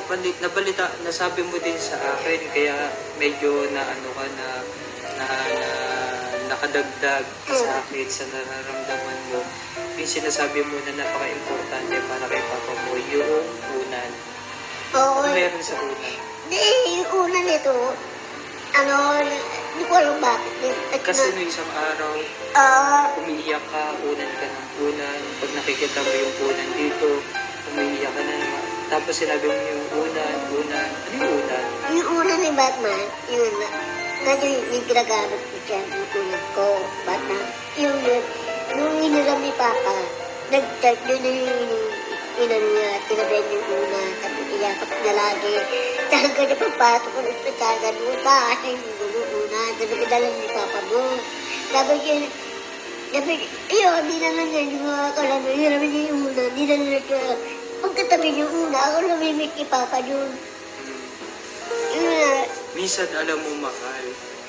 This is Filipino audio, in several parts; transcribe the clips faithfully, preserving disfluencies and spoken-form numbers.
napali, nabalita, nasabi mo din sa akin, kaya medyo na ano ka na, na, na nakadagdag sa akin sa nararamdaman mo. Yung sinasabi mo na napaka-importante para kay Papa mo, yung unan. Oo. Ano meron sa unan? Di, yung unan nito, ano, hindi ko alam bakit. At Kasi na, no isang araw, ah, umiiyak ka, unan ka ng unan. Pag nakikita mo yung unan dito, umiiyak ka na naman. Tapos sinabi mo yung unan, unan. Ano yung unan? yung unan ni Batman, yun na. Medyo yung ginagamit ko siya, yung unan ko, Batman. Yung yun, nung iniram ni Papa, nag-type yun na yung inano niya, tinabihan yung unan, tapos iyakap na lagi. Tsaka na pagpato ko ng tsaka doon, bakit yung unan, sabi ko dala ni Papa mo. Sabi ko, sabi ko, ayun, hindi naman yan, yung mga kalami, hiramin niya yung unan, hindi naman niya, pagkatabi yung una, ako namimik ni Papa yun. Yun na, Minsan, alam mo, mahal,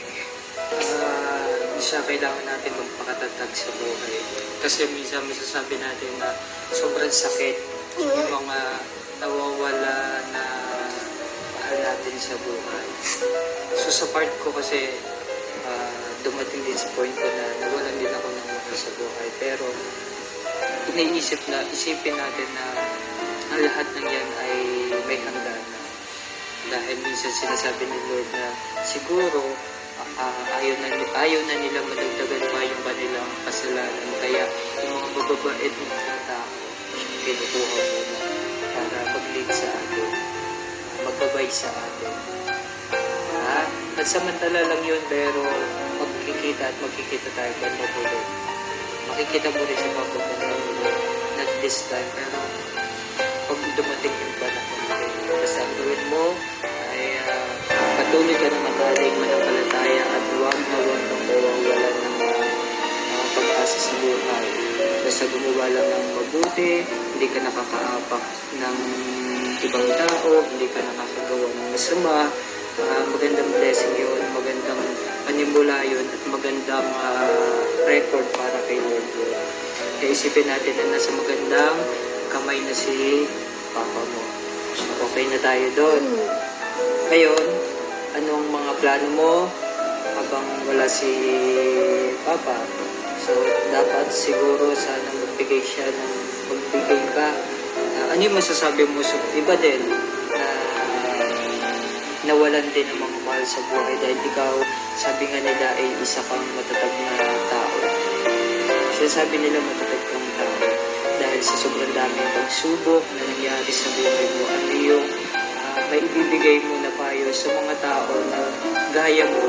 uh, siya kailangan natin magpakatatag sa buhay. Kasi minsan masasabi natin na sobrang sakit yung mga nawawala na mahal natin sa buhay. So sa part ko kasi, uh, dumating din sa point ko na nawalan din ako ng mahal sa buhay. Pero iniisip na, isipin natin na ang lahat ng yan ay may hangganan. Dahil minsan sinasabi ni Lord na siguro uh, ayaw, na, ayaw na nila madagdagan pa yung kanilang kasalanan. Kaya yung mga bababait ng mga tao, kinukuha muna para mag-lead sa atin, magbabay sa atin. Ha? Pansamantala lang yun, pero magkikita at magkikita tayo ba mabulit. Makikita mo rin sa pagpapalit, not this time, pero pag dumating yung panahon, basta ang gawin mo ay uh, patuloy ka na manalig, manampalataya at huwag na huwag kang mawawalan ng uh, uh, pag-asa sa buhay. Basta gumawa lang ng mabuti, hindi ka nakakaapak ng ibang tao, hindi ka nakakagawa ng masama, uh, magandang blessing yun, magandang panimula yun, at magandang uh, record para kay Lord yun. Kaya isipin natin na nasa magandang kamay na si Papa mo. Okay na tayo doon. Ngayon, anong mga plano mo habang wala si Papa? So, dapat siguro sana magbigay siya ng magbigay ka. Uh, ano yung masasabi mo sa iba din na nawalan din ng mga mahal sa buhay dahil ikaw, sabi nga nila ay isa kang matatag na tao. Sinasabi nila matatag kang tao dahil sa sobrang daming pagsubok na nangyari sa buhay mo. Ano yung uh, may ibibigay mo na payo sa mga tao na gaya mo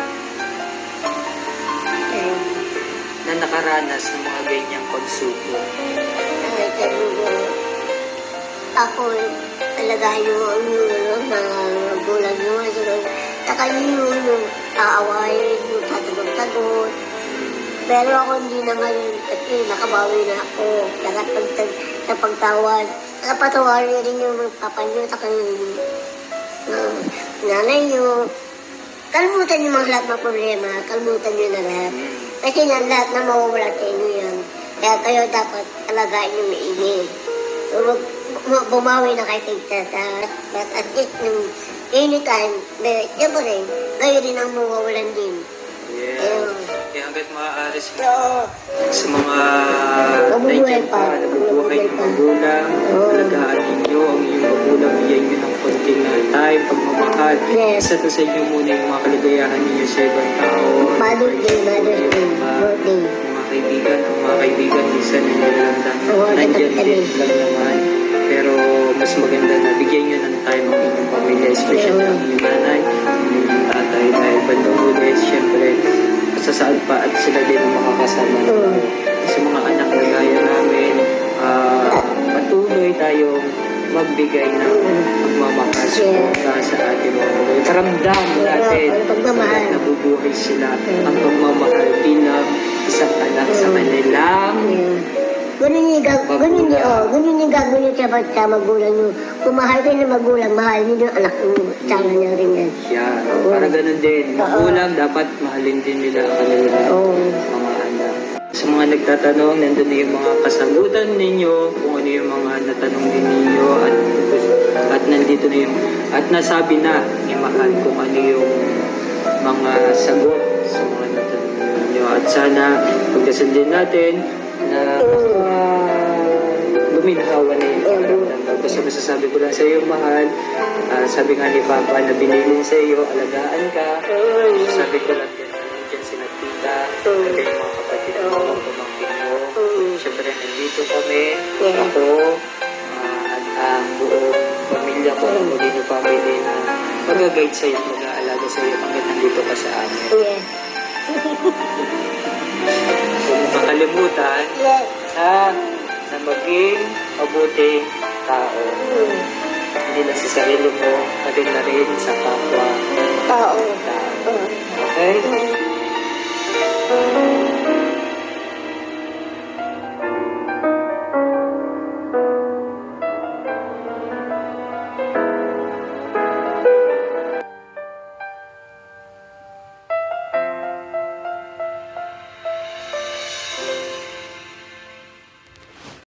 na nakaranas ng mga ganyang pagsubok? ay, talugo. Ako, talaga yung yung mga gulang nyo. Taka yun yung aawain, yung tatagod-tagod. Pero ako hindi naman yun kasi nakabawi na ako. Dagat sa pagtawad. Nakapatawarin rin yung papa nyo, taka yung uh, nanay nyo. Kalmutan yung mga lahat ng problema. Kalmutan nyo na lahat. Kasi na lahat na mawawala sa inyo yan. Kaya kayo dapat alagaan yung maigi. So, bumawi na kayo kay tata. But at least, nung anytime, yan po rin, kayo rin ang mawawalan din. Yeah. Ayun. Kaya hanggat maaari sa, So, sa mga Mabubuhay nandyan pa. pa, nabubuhay ng magulang, Oo. alagaan ninyo ang inyong magulang, bigyan nyo ng konting na time, pagmamahal. Yes. Isa to sa inyo muna yung mga kaligayahan ninyo sa ibang tao. Mother's Day, Mother's Day, Mga- birthday. Mga kaibigan, ang mga kaibigan, minsan nilalamdam, Oo, nandyan katabi. din lang naman. Pero mas maganda na bigyan nyo ng time ang inyong pamilya, especially Oo. ang inyong nanay, ang inyong tatay, dahil bandang huli, siyempre, sa saan pa at sila din ang makakasama Oo. sa mga anak na gaya namin. ah, patuloy tayong magbigay ng pagmamahal suporta sa ating mga magulang. Karamdam natin Oo, pagmamahal. na nabubuhay sila ang pagmamahal bilang isang anak sa kanilang Yeah. Ganun yung gag ganun yung oh, ganun yung gagawin niyo sa sa magulang niyo. Kung mahal kayo ng magulang, mahal niyo yung anak niyo. Tsaka niya rin yan. yan. Oo. Para ganun din. Magulang dapat mahalin din nila ang kanilang Oo. mga anak. Sa mga nagtatanong, nandun na yung mga kasagutan ninyo, kung ano yung mga natanong din ninyo, at, at nandito ito na yung, at nasabi na ni Mahal kung ano yung mga sagot sa mga natanong nyo. At sana pagdasal din natin na uh, luminhawa na yung pakiramdam. Basta masasabi ko lang sa iyo, Mahal, uh, sabi nga ni Papa na binilin sa iyo, alagaan ka. Sabi ko lang din, nandiyan sila tita, at yung mga kapatid mo, pamangkin mo. Siyempre, nandito kami, ako, uh, at ang buong pamilya ko, ang Molino family na mag-guide sa iyo, mag-aalaga sa iyo hanggang nandito ka sa amin. Kung makalimutan, ha, na maging mabuting tao. Hindi lang sa sarili mo, pati na rin sa kapwa Tao. tao. Okay?